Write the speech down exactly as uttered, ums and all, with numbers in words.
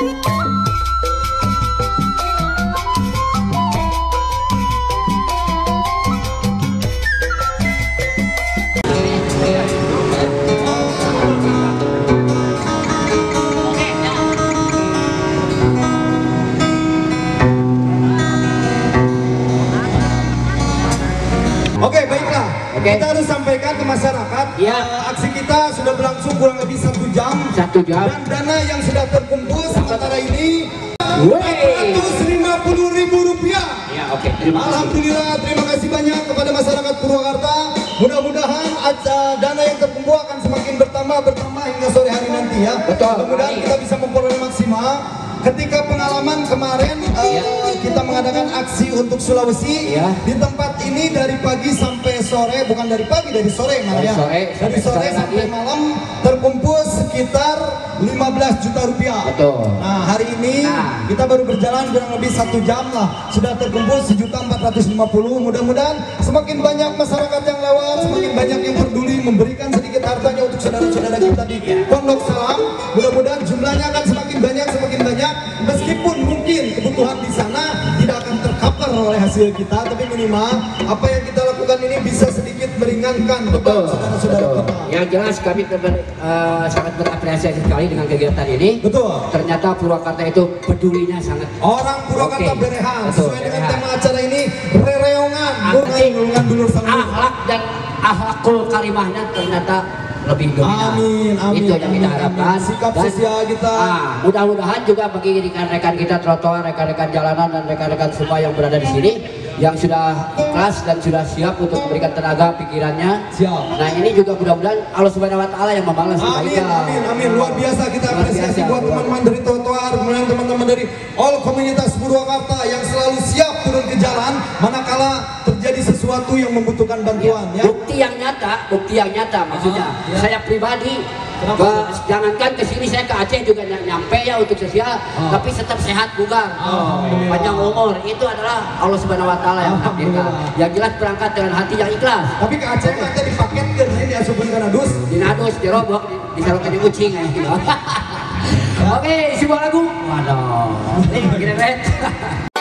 Oke, baiklah. Oke. Kita harus sampaikan ke masyarakat. Ya. uh, aksi kita sudah berlangsung kurang lebih satu jam. Satu jam. Dan dana yang sudah terkumpul sementara ini Wey. empat ratus lima puluh ribu rupiah. Ya, oke. Terima kasih. Alhamdulillah, terima kasih banyak kepada masyarakat Purwakarta. Mudah-mudahan uh, dana yang terkumpul akan semakin bertambah bertambah hingga sore hari nanti ya. Betul. Mudah-mudahan kita bisa memperoleh maksimal. Ketika pengalaman kemarin uh, Ya. kita mengadakan aksi untuk Sulawesi Ya. di tempat ini dari pagi sampai sore, bukan dari pagi, dari sore malah Dari ya. sore dari sampai sore sore sampai lagi. malam terkumpul sekitar lima belas juta rupiah. Betul. Nah, hari ini Nah. kita baru berjalan kurang lebih satu jam lah, sudah terkumpul sejuta empat ratus lima puluh. Mudah-mudahan semakin banyak masyarakat yang lewat, semakin banyak yang peduli memberikan sedikit hartanya untuk saudara-saudara kita di Pondok Salam. Mudah-mudahan jumlahnya akan semakin banyak, semakin banyak. Meskipun mungkin kebutuhan di sana tidak akan tercover oleh hasil kita, tapi minimal apa yang kita lakukan ini bisa sedikit meringankan beban saudara-saudara Betul. kita. Yang jelas kami ter- uh, sangat berapresiasi sekali dengan kegiatan ini. Betul. Ternyata Purwakarta itu pedulinya sangat. Orang Purwakarta Oke. berehan Betul, sesuai dengan berehan. tema acara ini, rereongan, Arti gulungan dulur sama. akhlak dan akhlakul karimahnya ternyata lebih dominan. Amin, amin, Itu yang kita amin, harapkan. amin. Sikap sosial kita. ah, mudah-mudahan juga bagi rekan-rekan kita trotoar, rekan-rekan jalanan dan rekan-rekan semua yang berada di sini yang sudah ikhlas dan sudah siap untuk memberikan tenaga pikirannya. Siap. Nah, ini juga mudah-mudahan Allah Subhanahu wa taala yang membalas Amin, kebaikan. amin, amin. Luar biasa kita Luar apresiasi biasa, buat luar teman-teman dari trotoar, kemudian teman-teman dari all komunitas Purwakarta yang selalu siap turun ke jalan manakala terjadi sesuatu yang membutuhkan bantuan ya. Bukti yang nyata, bukti yang nyata maksudnya. Ah, ya. Saya pribadi Kenapa? ke, jangankan ke sini, saya ke Aceh juga ny- nyampe ya untuk sosial, Ah. tapi tetap sehat bugar, Alhamdulillah. panjang umur. Itu adalah Allah Subhanahu wa taala yang menakdirkan. Alhamdulillah. Yang jelas berangkat dengan hati yang ikhlas. Tapi ke Aceh nanti dipaketkan ini diasupin ke nadus. Di nadus, di robok, di, disarukan di kucing ya. Oke, sebuah lagu. Waduh. Ini begini, Bet.